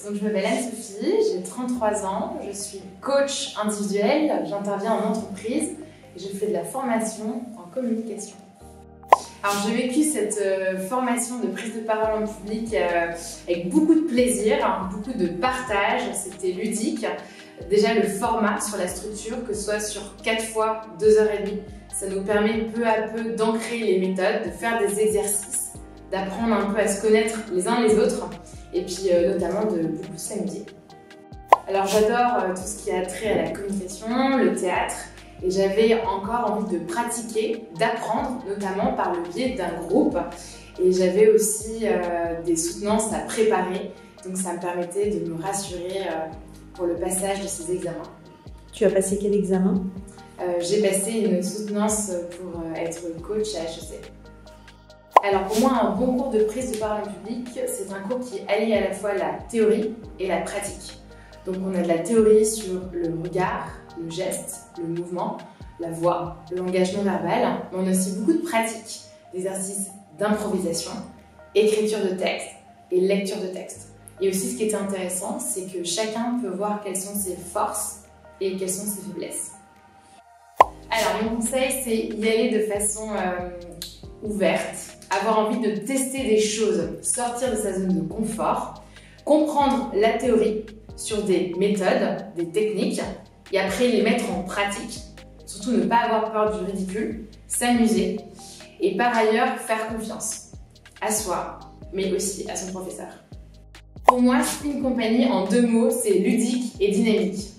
Donc, je m'appelle Anne-Sophie, j'ai 33 ans, je suis coach individuel, j'interviens en entreprise et je fais de la formation en communication. Alors, j'ai vécu cette formation de prise de parole en public avec beaucoup de plaisir, beaucoup de partage, c'était ludique. Déjà, le format sur la structure, que ce soit sur 4 fois 2h30, ça nous permet peu à peu d'ancrer les méthodes, de faire des exercices, d'apprendre un peu à se connaître les uns les autres et puis notamment de beaucoup s'amuser. Alors j'adore tout ce qui a trait à la communication, le théâtre et j'avais encore envie de pratiquer, d'apprendre notamment par le biais d'un groupe et j'avais aussi des soutenances à préparer donc ça me permettait de me rassurer pour le passage de ces examens. Tu as passé quel examen? J'ai passé une soutenance pour être coach à HEC. Alors pour moi, un bon cours de prise de parole en public, c'est un cours qui allie à la fois la théorie et la pratique. Donc on a de la théorie sur le regard, le geste, le mouvement, la voix, le langage non verbal, mais on a aussi beaucoup de pratiques, d'exercices d'improvisation, écriture de texte et lecture de texte. Et aussi ce qui était intéressant, c'est que chacun peut voir quelles sont ses forces et quelles sont ses faiblesses. Alors mon conseil, c'est y aller de façon ouverte, avoir envie de tester des choses, sortir de sa zone de confort, comprendre la théorie sur des méthodes, des techniques, et après les mettre en pratique, surtout ne pas avoir peur du ridicule, s'amuser, et par ailleurs faire confiance à soi, mais aussi à son professeur. Pour moi, Spin Company, en 2 mots, c'est ludique et dynamique.